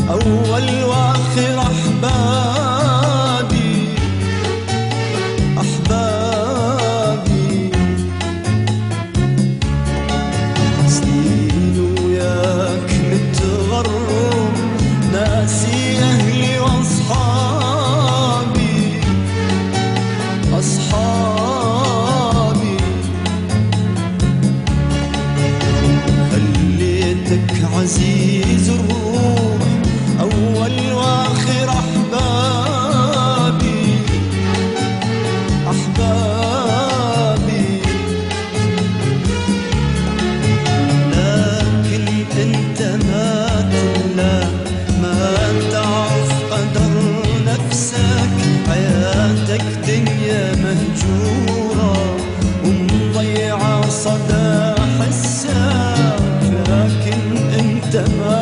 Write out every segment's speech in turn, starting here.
أول وآخر أحبابي أحبابي، سنين وياك متغرب ناسي أهلي وأصحابي أصحابي، خليتك عزيز الروح أول وآخر أحبابي أحبابي، لكن أنت ما تعرف قدر نفسك، حياتك دنيا مهجورة ومضيعة صدى حسك، لكن أنت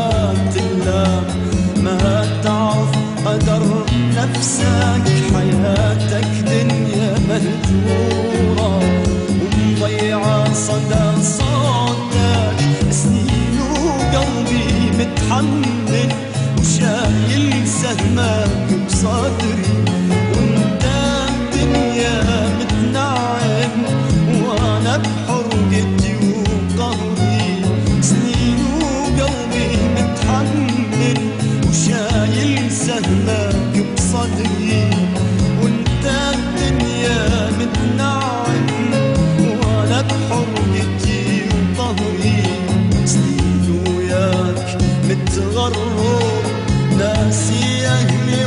ما تعرف قدر نفسك، حياتك دنيا مهجورة ومضيعة صدى صوتك، سنين وقلبي متحمل وشايل سهمك بصدري، وانت الدنيا متنعم وانا بحرقتي وقهري، سنين وقلبي متحمل وشايل سهمك بصدري، وانت الدنيا متنعم وانا بحرقتي وقهري، سنين وياك متغرب ناسي أهلي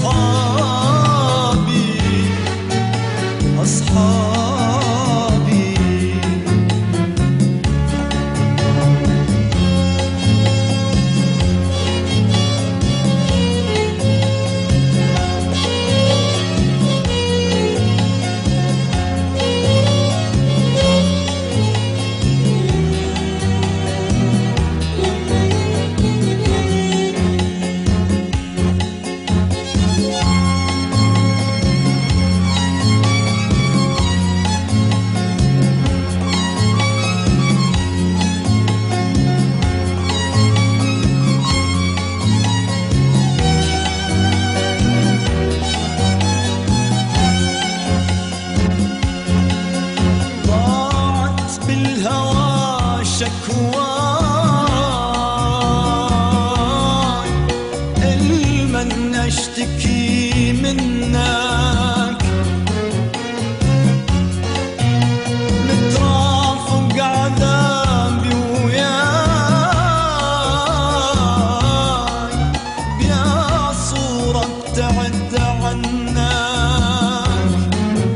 وأصحابي أصحابي. شكواي المن اشتكي منك، مترافق عذابي وياي بيا صورة ابتعد عنك،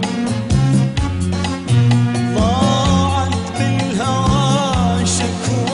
ضاعت بالهوى شكواي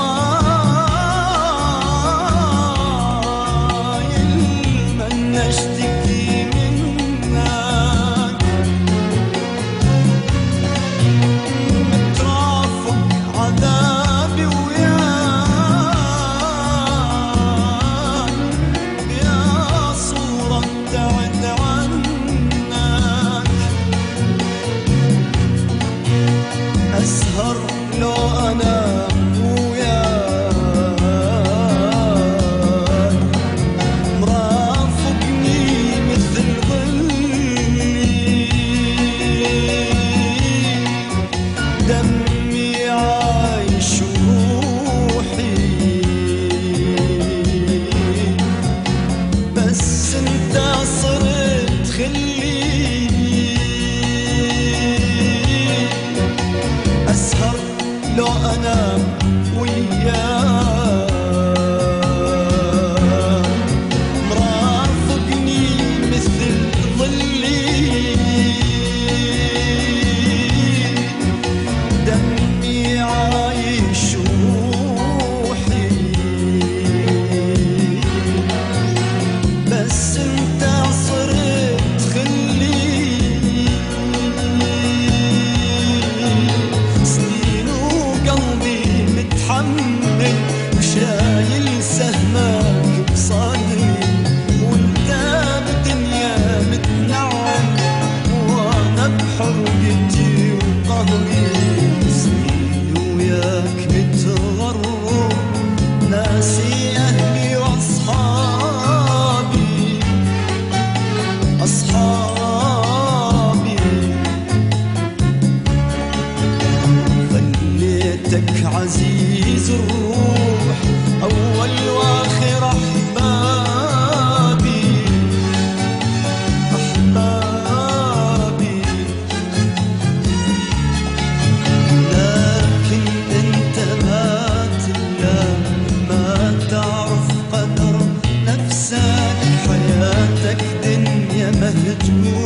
مجهول